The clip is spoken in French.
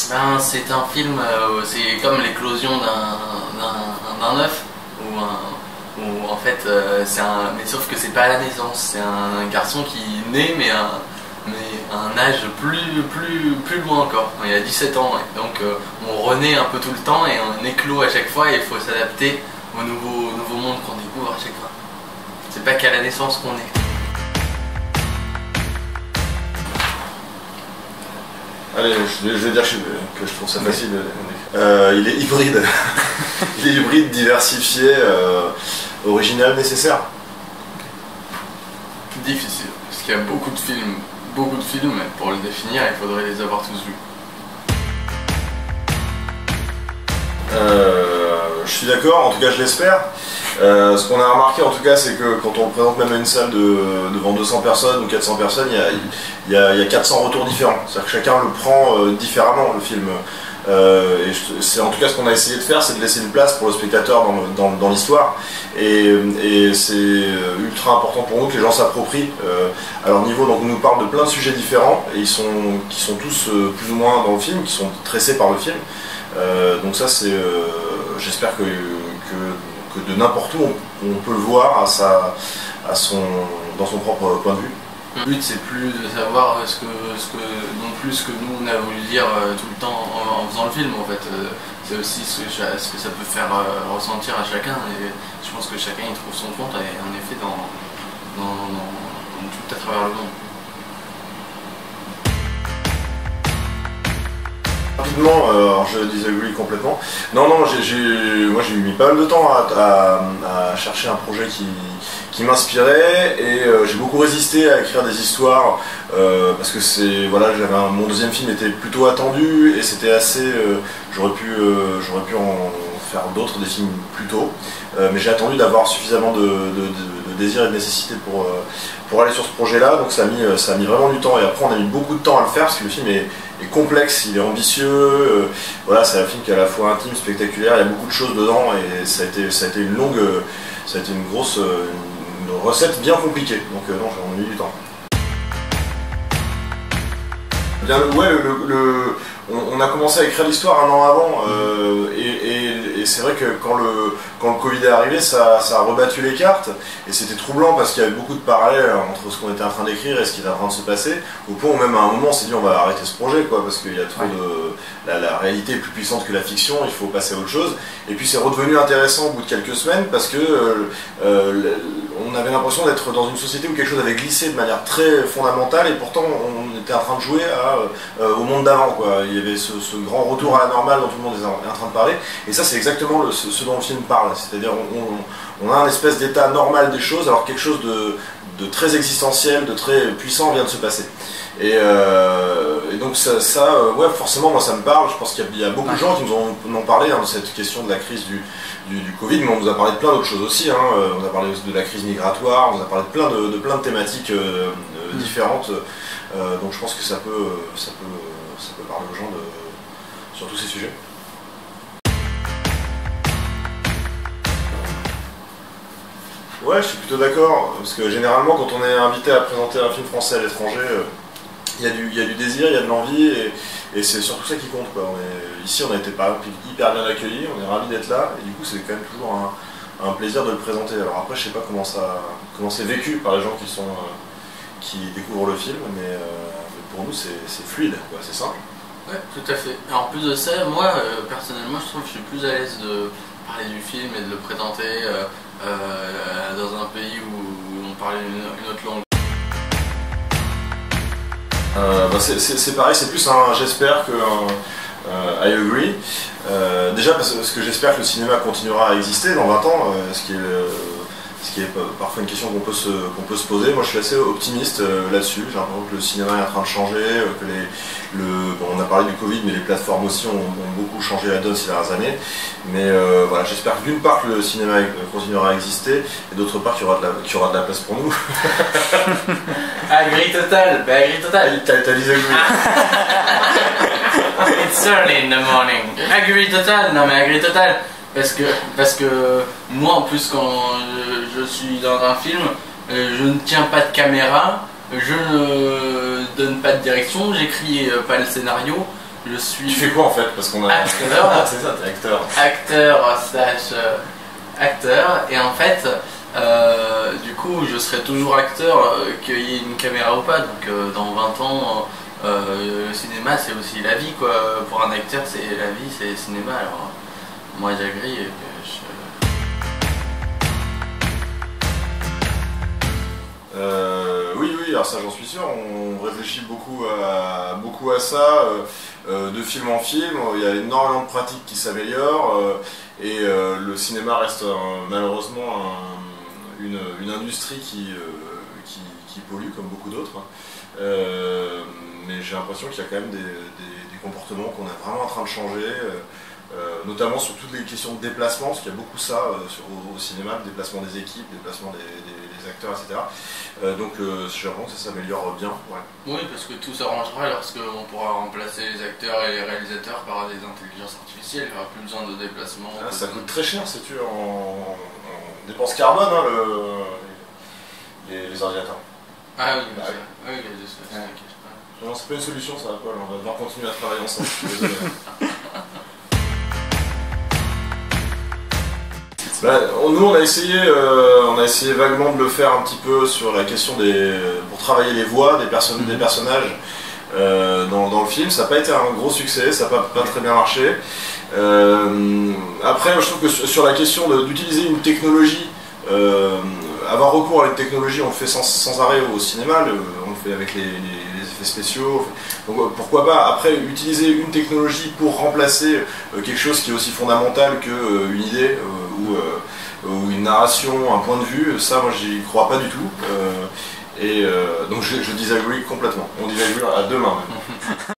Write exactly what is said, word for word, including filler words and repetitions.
Ben, c'est un film, euh, c'est comme l'éclosion d'un œuf, où, un, où en fait, euh, c'est un, mais sauf que c'est pas à la naissance, c'est un garçon qui naît, mais un, mais à un âge plus, plus, plus loin encore, il a dix-sept ans, ouais. Donc euh, on renaît un peu tout le temps et on éclot à chaque fois et il faut s'adapter au nouveau, au nouveau monde qu'on découvre à chaque fois. C'est pas qu'à la naissance qu'on est. Allez, je vais dire que je trouve ça facile. Euh, il est hybride. Il est hybride, diversifié, euh, original, nécessaire. Difficile, parce qu'il y a beaucoup de films, beaucoup de films, mais pour le définir, il faudrait les avoir tous vus. Euh, je suis d'accord, en tout cas je l'espère. Euh, ce qu'on a remarqué en tout cas, c'est que quand on le présente même à une salle de, devant deux cents personnes ou quatre cents personnes, il y a, il y a, il y a quatre cents retours différents. C'est-à-dire que chacun le prend euh, différemment, le film. Euh, et c'est en tout cas ce qu'on a essayé de faire, c'est de laisser une place pour le spectateur dans, dans, dans l'histoire. Et, et c'est ultra important pour nous que les gens s'approprient euh, à leur niveau. Donc on nous parle de plein de sujets différents, et ils sont, qui sont tous euh, plus ou moins dans le film, qui sont tressés par le film. Euh, donc ça, c'est, euh, j'espère que, que, que de n'importe où, on, on peut le voir à sa, à son, dans son propre point de vue. Le but, c'est plus de savoir ce que, ce que, non plus ce que nous on a voulu dire tout le temps en, en faisant le film, en fait. C'est aussi ce que, ce que ça peut faire ressentir à chacun, et je pense que chacun y trouve son compte, et en effet, dans, dans, dans, dans tout à travers le monde. Rapidement, euh, alors je disagree complètement. Non, non, j'ai, moi j'ai mis pas mal de temps à, à, à chercher un projet qui, qui m'inspirait, et euh, j'ai beaucoup résisté à écrire des histoires euh, parce que c'est, voilà, j'avais un, mon deuxième film était plutôt attendu et c'était assez, euh, j'aurais pu, euh, j'aurais pu en faire d'autres, des films plus tôt, euh, mais j'ai attendu d'avoir suffisamment de, de, de, de désir et de nécessité pour, euh, pour aller sur ce projet-là, donc ça a mis, ça a mis vraiment du temps, et après on a mis beaucoup de temps à le faire parce que le film est est complexe, il est ambitieux, euh, voilà, c'est un film qui est à la fois intime, spectaculaire, il y a beaucoup de choses dedans, et ça a été, ça a été une longue, ça a été une grosse, une, une recette bien compliquée, donc euh, non, j'en ai mis du temps. Bien, ouais, le, le, le, on, on a commencé à écrire l'histoire un an avant, euh, et, et, et c'est vrai que quand le, quand le Covid est arrivé, ça, ça a rebattu les cartes, et c'était troublant parce qu'il y avait beaucoup de parallèles entre ce qu'on était en train d'écrire et ce qui était en train de se passer, au point où même à un moment on s'est dit on va arrêter ce projet, quoi, parce qu'il y a trop de... La, la réalité est plus puissante que la fiction, il faut passer à autre chose, et puis c'est redevenu intéressant au bout de quelques semaines parce que euh, euh, on avait l'impression d'être dans une société où quelque chose avait glissé de manière très fondamentale, et pourtant on était en train de jouer à, euh, au monde d'avant, quoi. Il y avait ce, ce grand retour à la normale dont tout le monde est en, est en train de parler, et ça c'est exactement le, ce, ce dont le film parle, c'est-à-dire on, on, on a un espèce d'état normal des choses alors quelque chose de, de très existentiel, de très puissant vient de se passer. Et, euh, et donc ça, ça euh, ouais, forcément moi ça me parle. Je pense qu'il y, y a beaucoup de gens qui nous ont, nous ont parlé hein, de cette question de la crise du, du, du Covid, mais on nous a parlé de plein d'autres choses aussi, hein. On a parlé de la crise migratoire, on nous a parlé de plein de, de, plein de thématiques euh, euh, différentes, euh, donc je pense que ça peut, ça peut, ça peut parler aux gens de, sur tous ces sujets. Ouais, je suis plutôt d'accord, parce que généralement quand on est invité à présenter un film français à l'étranger, euh, il y a du, il y a du désir, il y a de l'envie, et, et c'est surtout ça qui compte, quoi. On est, ici on a été par exemple hyper bien accueillis, on est ravis d'être là, et du coup c'est quand même toujours un, un plaisir de le présenter. Alors après je sais pas comment ça, comment c'est vécu par les gens qui, sont, euh, qui découvrent le film, mais, euh, mais pour nous c'est fluide, c'est simple. Ouais, tout à fait. Et en plus de ça, moi euh, personnellement je trouve que je suis plus à l'aise de parler du film et de le présenter euh, euh, dans un pays où on parlait une, une autre langue. Euh, bah c'est pareil, c'est plus un j'espère que un euh, I agree. Euh, déjà parce, parce que j'espère que le cinéma continuera à exister dans vingt ans, euh, ce qui est, euh, ce qui est parfois une question qu'on peut, qu'on peut se poser. Moi je suis assez optimiste euh, là-dessus, j'ai l'impression que le cinéma est en train de changer, euh, que les, le, bon, on a parlé du Covid, mais les plateformes aussi ont, ont beaucoup changé la donne ces dernières années. Mais euh, voilà, j'espère que d'une part que le cinéma continuera à exister, et d'autre part qu'il y, qu y aura de la place pour nous. Agree total, bah agree total. T'as dit agree. It's early in the morning. Agree total, non mais agree total. Parce que, parce que moi en plus quand je, je suis dans un film, je ne tiens pas de caméra, je ne donne pas de direction, j'écris pas le scénario, je suis... Tu fais quoi en fait? Parce qu'on a... Acteur. Ah, c'est ça, t'es acteur. Acteur slash euh, acteur. Et en fait, euh, du coup, je serai toujours acteur, euh, qu'il y ait une caméra ou pas. Donc euh, dans vingt ans, euh, le cinéma c'est aussi la vie, quoi. Pour un acteur, c'est la vie, c'est le cinéma. Alors moi j'agree que je... Euh, oui, oui, alors ça j'en suis sûr, on réfléchit beaucoup à, beaucoup à ça, euh, euh, de film en film, il y a énormément de pratiques qui s'améliorent, euh, et euh, le cinéma reste un, malheureusement un, une, une industrie qui, euh, qui, qui pollue comme beaucoup d'autres, euh, mais j'ai l'impression qu'il y a quand même des, des, des comportements qu'on est vraiment en train de changer. Euh, Euh, notamment sur toutes les questions de déplacement, parce qu'il y a beaucoup ça euh, sur, au, au cinéma, le déplacement des équipes, le déplacement des, des, des acteurs, et cetera. Euh, donc euh, j'ai l'impression que ça s'améliore bien. Ouais. Oui, parce que tout s'arrangera lorsqu'on pourra remplacer les acteurs et les réalisateurs par des intelligences artificielles, il n'y aura plus besoin de déplacement. Ah, ça coûte très cher, sais-tu, en, en dépenses carbone, hein, le, les, les ordinateurs. Ah oui, bah, ça, oui. oui, il y a des choses. Ouais. Non, c'est pas une solution ça, Paul, on va devoir continuer à travailler ensemble, je suis désolé. Bah, nous on a essayé, euh, on a essayé vaguement de le faire un petit peu sur la question des, pour travailler les voix des, perso des personnages euh, dans, dans le film. Ça n'a pas été un gros succès, ça n'a pas, pas très bien marché. Euh, après, je trouve que sur la question d'utiliser une technologie, euh, avoir recours à une technologie, on le fait sans, sans arrêt au cinéma, le, on le fait avec les, les, les effets spéciaux. Donc pourquoi pas après utiliser une technologie pour remplacer euh, quelque chose qui est aussi fondamental qu'une euh, idée euh, ou, euh, ou une narration, un point de vue. Ça, moi, j'y crois pas du tout. Euh, et euh, donc je, je disagree complètement. On disagree à deux mains même.